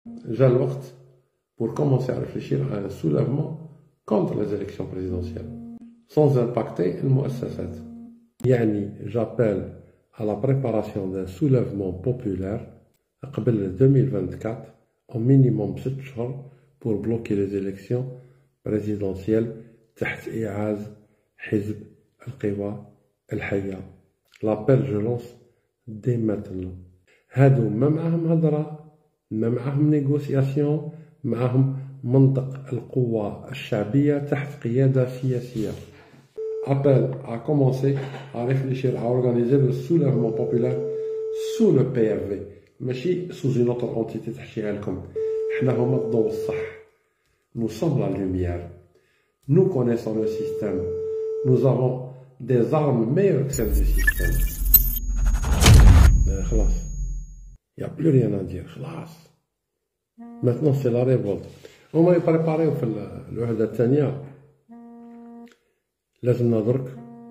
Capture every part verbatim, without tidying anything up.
جا الوقت pour commencer à réfléchir à un soulèvement contre les élections présidentielles sans impacter المؤسسات. يعني j'appelle à la préparation d'un soulèvement populaire قبل deux mille vingt-quatre au minimum ست شهور pour bloquer les élections présidentielles تحت إعاز حزب القوى الحية. l'appel je lance dès maintenant. هادو ما معاهم هضرة، ما معاهم نيغوسياسيون، معاهم منطق القوى الشعبية تحت قيادة سياسية. appel à commencer à réfléchir à organiser le soulèvement populaire sous le P R V ماشي sous une autre entité تحكيها لكم. حنا هما الضوء الصح. nous sommes la lumière. nous connaissons le système. nous avons des armes meilleures que celles du système. خلاص. il n'y a plus rien à dire. خلاص. maintenant c'est la révolte. هما يبريباريو في الوحدة الثانية. لازمنا درك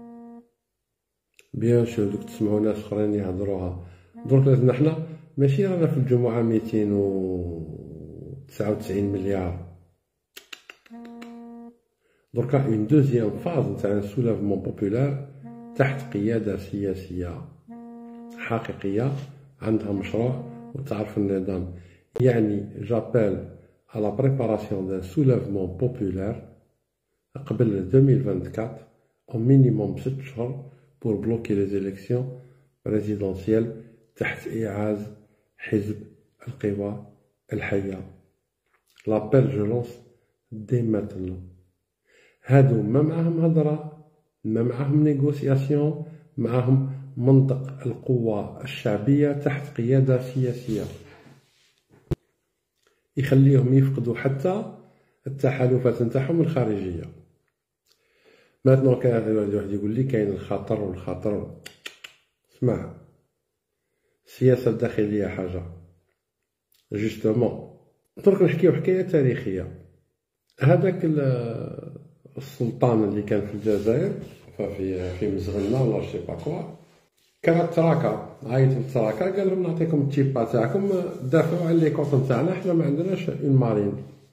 بيان سور دوك تسمعوا ناس اخرين يهضروها. درك لازمنا حنا ماشي رانا في الجمعة ميتين وتسعة وتسعين مليار. دركا اون دوزيام فاز نتاع ان سولافمون بوبولار تحت قيادة سياسية حقيقية عندها مشروع وتعرف النظام. يعني جابيل à la préparation d'un soulèvement populaire قبل deux mille vingt-quatre au minimum ست شهور pour bloquer les élections présidentielles تحت إعاز حزب القوى الحية. l'appel je lance dès maintenant. هادو ما معاهم هضرة، ما معاهم نيغوسياسيون، معاهم منطق القوى الشعبية تحت قيادة سياسية يخليهم يفقدوا حتى التحالفات نتاعهم الخارجية. ماتنو كاين واحد يقول لي كاين الخطر والخطر. اسمع، السياسة الداخلية حاجة جوستومون. درك نحكيو حكاية تاريخية. هذاك السلطان اللي كان في الجزائر في في مزغلنا ولا شي با كوا، كانت تراكا عيط للتراكا قال لهم نعطيكم التيبا تاعكم دافعوا على لي كوط نتاعنا، حنا ما عندناش اون مارين.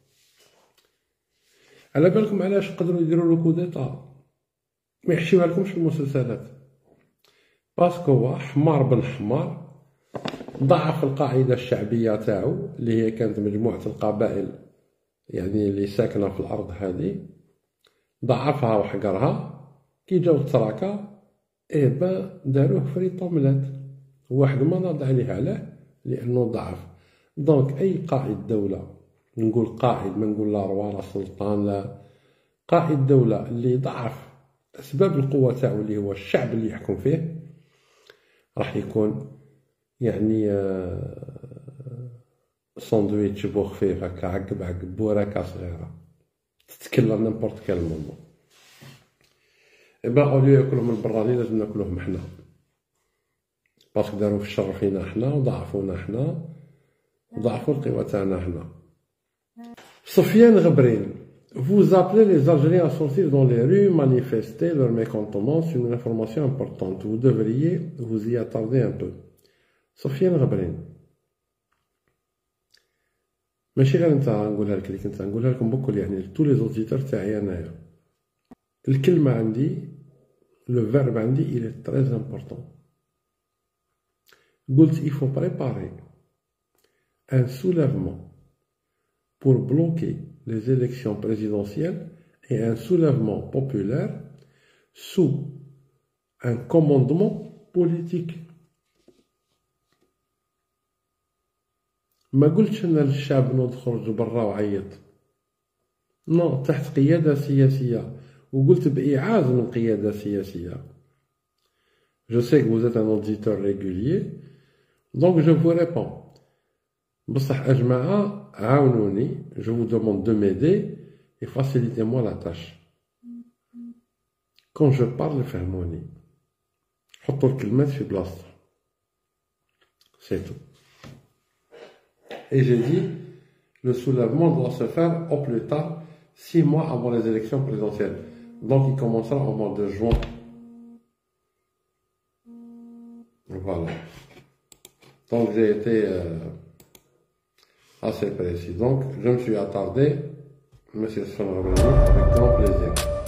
على بالكم علاش قدروا يديروا لو كوديتا؟ ما يحشيوها لكمش في المسلسلات، باسكو هو حمار بن حمار ضعف القاعدة الشعبية تاعو اللي هي كانت مجموعة القبائل يعني اللي ساكنة في الأرض هذه، ضعفها وحقرها. كي جاو التراكا إيه با داروه فري طوملات، واحد ما ناض عليه علاه لأنه ضعف. دونك أي قائد دولة، نقول قائد ما نقول لا روا لا سلطان لا، قائد دولة اللي ضعف أسباب القوة تاعو اللي هو الشعب اللي يحكم فيه، راح يكون يعني ساندويتش بو خفيف هكا عقب عقب بوراكه صغيرة تتكلم نيمبورت كال مومون. إبا أوليو ياكلهم البراني لازم ناكلوهم حنا، باسكو دارو في الشر فينا حنا وضعفونا حنا وضعفوا القوى تاعنا حنا. سفيان غبرين. Vous appelez les Algériens à sortir dans les rues, manifester leur mécontentement sur une information importante. Vous devriez vous y attarder un peu. سفيان غبرين. ماشي غير انت نقولها لك ليك انت، نقولها لكم بكل يعني تو لي زوديتور تاعي انايا. الكلمة عندي لو فيرب عندي il est très important. قلت il faut préparer un soulèvement pour bloquer les élections présidentielles et un soulèvement populaire sous un commandement politique. ما قلتش ان الشعب نوض خرج برا وعيط، نو تحت قيادة سياسية، وقلت بإعاز من قيادة سياسية. Je sais que vous êtes un auditeur régulier, donc je vous réponds. بصح أجماعة عاونوني، je vous demande de m'aider et facilitez-moi la tâche. Quand je parle فهموني، حطوا الكلمات في بلاصتها. C'est tout. Et j'ai dit, le soulèvement doit se faire au plus tard six mois avant les élections présidentielles. Donc il commencera au mois de juin. Voilà. Donc j'ai été euh, assez précis. Donc, je me suis attardé, M. Sfan Rabani, avec grand plaisir.